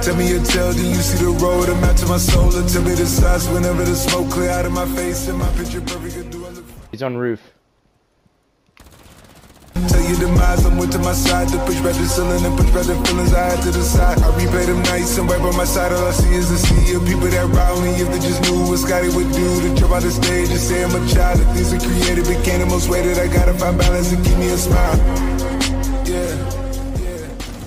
Tell me your tale, then you see the road. I'm out to my soul. Tell me the size whenever the smoke clear out of my face. And my picture perfect. Do I look? He's on roof. Tell your demise, I'm with to my side. To push back the ceiling and push back the feelings I had to the side. I replay them nights and right by my side. All I see is the sea of people that ride me. If they just knew what Scotty would do to jump out the stage and say I'm a child. The things are created became the most weighted. I gotta find balance and keep me a smile. Yeah.